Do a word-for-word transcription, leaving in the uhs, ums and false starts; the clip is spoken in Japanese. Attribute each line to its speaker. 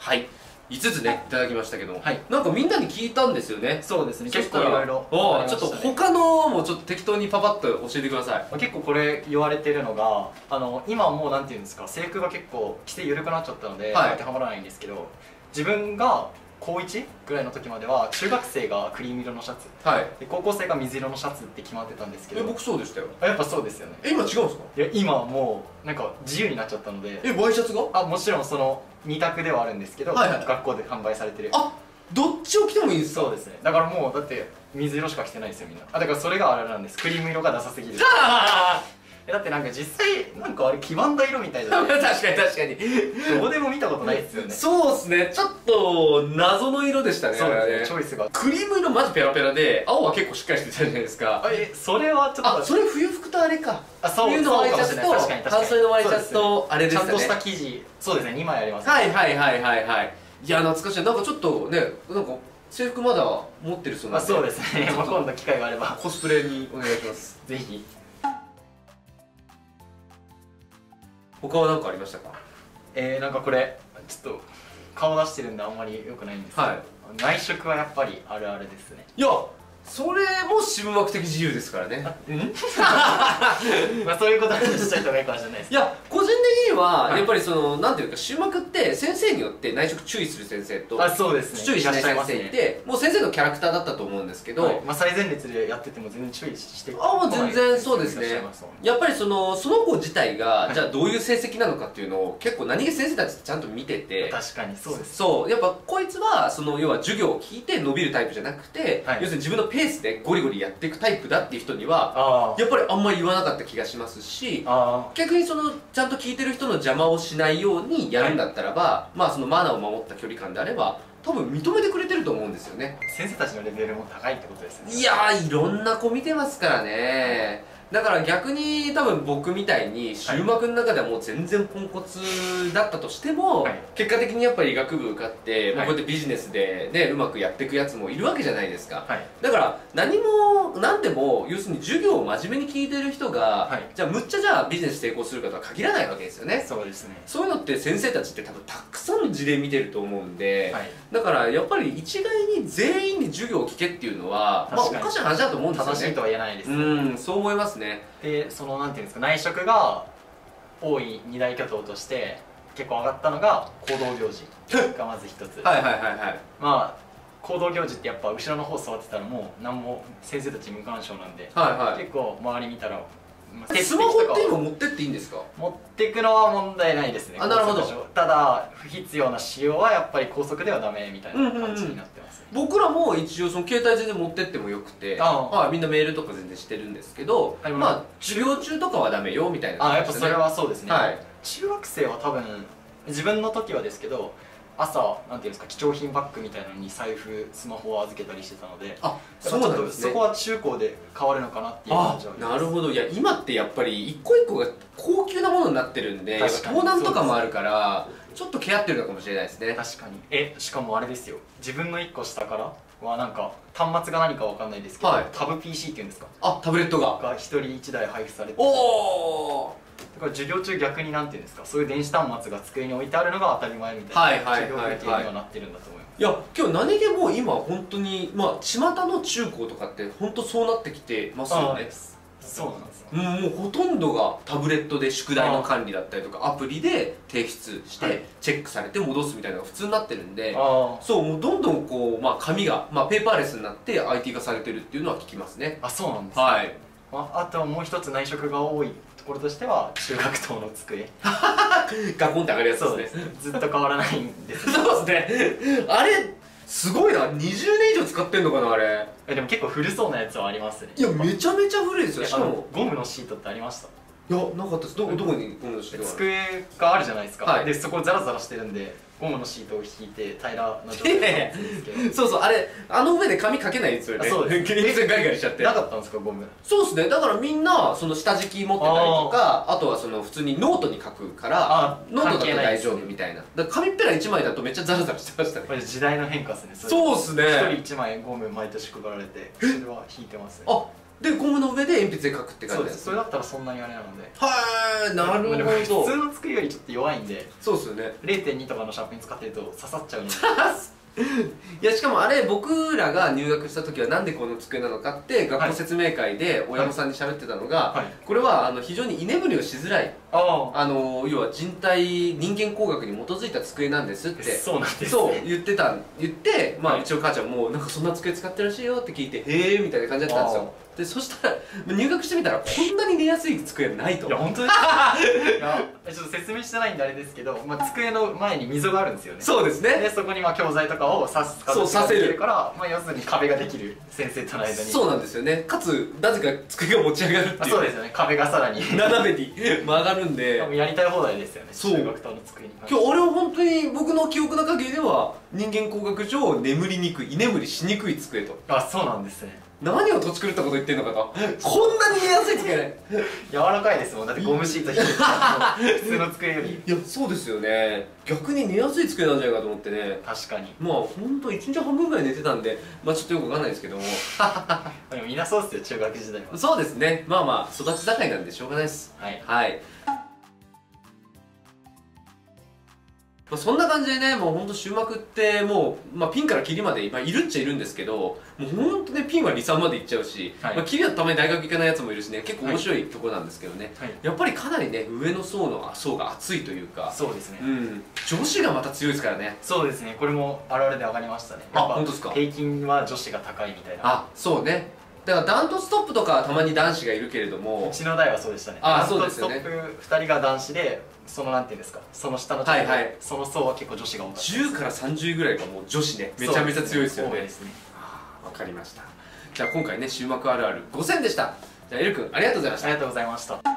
Speaker 1: はい、いつつねいただきましたけども、
Speaker 2: はい、
Speaker 1: なんかみんなに聞いたんですよね。
Speaker 2: そうですね、結構いろいろ
Speaker 1: ちょっと他のもちょっと適当にパパッと教えてください。
Speaker 2: 結構これ言われてるのが、あの今もうなんていうんですか、制服が結構規制緩くなっちゃったので、はい、当てはまらないんですけど、自分が高いちぐらいの時までは中学生がクリーム色のシャツ、はい、で高校生が水色のシャツって決まってたんですけど。
Speaker 1: え、僕そうでしたよ。
Speaker 2: やっぱそうですよね。
Speaker 1: え、今違うんですか？
Speaker 2: いや、今はもうなんか自由になっちゃったので。
Speaker 1: え、ワイシャツが？
Speaker 2: あ、もちろんそのに択ではあるんですけど、はい、はい、学校で販売されてる。
Speaker 1: あ、どっちを着てもいいんですか？
Speaker 2: そうですね。だからもうだって水色しか着てないですよみんな。あ、だからそれがあれなんです。クリーム色がダサすぎる。だってなんか実際なんかあれ黄ばんだ色みたいじゃない
Speaker 1: 確かに確かに
Speaker 2: どこでも見たことないですよね。
Speaker 1: そうっすね、ちょっと謎の色でしたね。
Speaker 2: そうですね、チョイスが
Speaker 1: クリーム色マジペラペラで、青は結構しっかりしてたじゃないですか。
Speaker 2: え、それはちょっと、
Speaker 1: あ、それ冬服とあれか。
Speaker 2: あ、そう、
Speaker 1: 冬のワイシャツと半袖のワイシャツとあれですね、
Speaker 2: ちゃんとした生地。そうですね、にまいあります。
Speaker 1: はいはいはいはいはい。いや、懐かしい。なんかちょっとね、なんか制服まだ持ってるそうなんで。
Speaker 2: そうですね、今度機会があれば
Speaker 1: コスプレにお願いします。
Speaker 2: ぜひ。
Speaker 1: 他は何かありましたか？
Speaker 2: えー、なんかこれちょっと顔出してるんであんまり良くないんですけど、はい、内職はやっぱりあるあるですね。
Speaker 1: いや、それも渋幕的自由ですからね。
Speaker 2: うんまあそういうことにしちゃった方がいいかもしれないです。
Speaker 1: いや、個人的にはやっぱりそのなんていうか、渋幕って先生によって内職注意する先生と、
Speaker 2: あ、そうですね、
Speaker 1: 注意しない先生いて、もう先生のキャラクターだったと思うんですけど、
Speaker 2: まあ最前列でやってても全然注意して
Speaker 1: あ、もう全然そうですね。やっぱりそのその子自体がじゃあどういう成績なのかっていうのを結構何気先生たちちゃんと見てて、
Speaker 2: 確かにそうです。
Speaker 1: そう、やっぱこいつはその要は授業を聞いて伸びるタイプじゃなくて、要するに自分のペースでゴリゴリやっていくタイプだっていう人にはやっぱりあんまり言わなかった気がしますし、逆にそのちゃんと聞いてる人の邪魔をしないようにやるんだったらば、はい、まあそのマナーを守った距離感であれば多分認めてくれてると思うんですよね。
Speaker 2: 先生たちのレベルも高いってことですね。
Speaker 1: いやー、いろんな子見てますからね。だから逆に多分僕みたいに終幕の中ではもう全然ポンコツだったとしても、はい、結果的にやっぱり医学部受かって、はい、まあこうやってビジネスで、ね、うまくやっていくやつもいるわけじゃないですか、はい、だから何も何でも要するに授業を真面目に聞いてる人が、はい、じゃあむっちゃじゃあビジネス成功するかとは限らないわけですよね。
Speaker 2: そうですね。
Speaker 1: そういうのって先生たちって多分たくさんの事例見てると思うんで、はい、だからやっぱり一概に全員に授業を聞けっていうのはまあおかしな話だと思うんですよね。
Speaker 2: 正しいとは言えないですね。
Speaker 1: うん、そう思いますね。
Speaker 2: で、そのなんていうんですか、内職が多い二大巨頭として結構上がったのが行動行事がまず一つ。はいはいはいはい。まあ行動行事ってやっぱ後ろの方座ってたらもう何も先生たち無干渉なんで、はいはい、結構周り見たら
Speaker 1: スマホって今持ってっていいんですか？
Speaker 2: 持っていくのは問題ないですね。
Speaker 1: あ、なるほど。
Speaker 2: ただ不必要な使用はやっぱり高速ではダメみたいな感じになってます。
Speaker 1: 僕らも一応その携帯全然持ってってもよくて、はい、みんなメールとか全然してるんですけど、まあ授業中とかはダメよみたいな感じですね。
Speaker 2: あ、やっぱそれはそうですね。はい、中学生は多分自分の時はですけど、朝なんていうんですか、貴重品バッグみたいなのに財布スマホを預けたりしてたので、あ、そうなんですね。そこは中高で変わるのかなっていう感じはあります。なるほど。いや、今ってやっぱり一個一個が高級なものになってるんで、盗難とかもあるからちょっとケアってるのかもしれないですね。確かに。え、しかもあれですよ、自分の一個下からはなんか端末が何かわかんないですけど、はい、タブ ピーシー っていうんですか、あ、タブレットがが一人一台配布されて、おお、だから授業中逆になんていうんですか、そういう電子端末が机に置いてあるのが当たり前みたいな授業風景にはなってるんだと思います。いや、今日何気も今本当にまあ巷の中高とかって本当そうなってきてますよね。そうなんですよ。もうほとんどがタブレットで宿題の管理だったりとかアプリで提出してチェックされて戻すみたいなのが普通になってるんで、そう、もうどんどんこう、まあ、紙が、まあ、ペーパーレスになって アイティー 化されてるっていうのは聞きますね。あ、そうなんですね。はい。あ, あとはもう一つ内職が多いところとしては中学棟の机
Speaker 1: ガコンって上がるやつですね。
Speaker 2: ずっと変わらないんです
Speaker 1: そうですね。あれすごいな、にじゅうねん以上使ってんのかな、あれ。
Speaker 2: え、でも結構古そうなやつはありますね。
Speaker 1: いや、めちゃめちゃ古いですよ。しかも
Speaker 2: ゴムのシートってありました？
Speaker 1: いや、なかったです。どどこにゴムのシートが？
Speaker 2: 机があるじゃないですか、はい、でそこザラザラしてるんでゴムのシートを引いて平らな状態で
Speaker 1: そうそう、あれあの上で紙かけないですよね。そうです。全然ガリガリしちゃって
Speaker 2: なかったんですか、ゴム？
Speaker 1: そうですね。だからみんなその下敷き持ってたりとか、あとはその普通にノートに書くからノートだと大丈夫みたいな。だから紙っぺらいちまいだとめっちゃザラザラしてましたね。
Speaker 2: これ時代の変化ですね。
Speaker 1: そうですね。
Speaker 2: ひとりいちまいゴム毎年配られて、それは引いてますね。
Speaker 1: あ、 でゴムの上で鉛筆で書くって感じです。
Speaker 2: それだったらそんなにあれなので。
Speaker 1: はい、なるほど。
Speaker 2: 普通の机よりちょっと弱いんで。
Speaker 1: そうですよね。
Speaker 2: れいてんに とかのシャーペン使ってると刺さっちゃうので
Speaker 1: いやしかもあれ僕らが入学した時はなんでこの机なのかって学校説明会で親御さんに喋ってたのが、はいはい、これはあの非常に居眠りをしづらい、ああの要は人体人間工学に基づいた机なんですって
Speaker 2: そうなんです、ね、
Speaker 1: そう言ってた言って、まあ、うちの母ちゃんもなんかそんな机使ってるらしいよって聞いてへえみたいな感じだったんですよ。でそしたら入学してみたらこんなに寝やすい机ないと。
Speaker 2: いや本当ですかいやちょっと説明してないんであれですけど、まあ、机の前に溝があるんですよね。
Speaker 1: そうですね。
Speaker 2: でそこにまあ教材とかを刺す形ができるから、まあ、要するに壁ができる先生との間に。
Speaker 1: そうなんですよね。かつなぜか机が持ち上がるっていう。
Speaker 2: そうですよね。壁がさらに
Speaker 1: 斜めに曲がるんで
Speaker 2: やりたい放題ですよね。中学棟の机に関して。
Speaker 1: 今日俺は本当に僕の記憶の限りでは人間工学上眠りにくい居眠りしにくい机と。
Speaker 2: あ、そうなんですね。
Speaker 1: 何をとち狂ったこと言ってんのかと。こんなに寝やすい机ね。
Speaker 2: 柔らかいですもん。だってゴムシート引いて普通の机より。
Speaker 1: いやそうですよね。逆に寝やすい机なんじゃないかと思ってね。
Speaker 2: 確かに。
Speaker 1: まあ本当一日半分ぐらい寝てたんで、まあちょっとよくわかんないですけども
Speaker 2: でもみんなそうっすよ、中学時代は。
Speaker 1: そうですね。まあまあ育ち盛りなんでしょうがないです。はい、はい。まあそんな感じでね、もうほんと終幕ってもう、まあ、ピンからキリまで、まあ、いるっちゃいるんですけど、もうほんとねピンは離散まで行っちゃうし、はい、まあ、キリはたまに大学行かないやつもいるしね、結構面白いところなんですけどね、はい、やっぱりかなりね上の層の層が厚いというか。
Speaker 2: そうですね、
Speaker 1: うん、女子がまた強いですからね。
Speaker 2: そうですね、これもあるあるで上がりましたね。
Speaker 1: あ、本当ですか。
Speaker 2: 平均は女子が高いみたいな。
Speaker 1: あ、そうね。だからダントツトップとかはたまに男子がいるけれども、
Speaker 2: うちの代はそうでしたね。
Speaker 1: あ、そうですよね。
Speaker 2: ダントツトップふたりが男子で、そのなんていうんですか、その下の、はいはい、その層は結構女子が多かった。
Speaker 1: じゅうからさんじゅうぐらいがもう女子ね、めちゃめちゃ強いですよね。そうですね。わかりました。じゃあ今回ね終幕あるあるごせんでした。じゃあエル君ありがとうございました。
Speaker 2: ありがとうございました。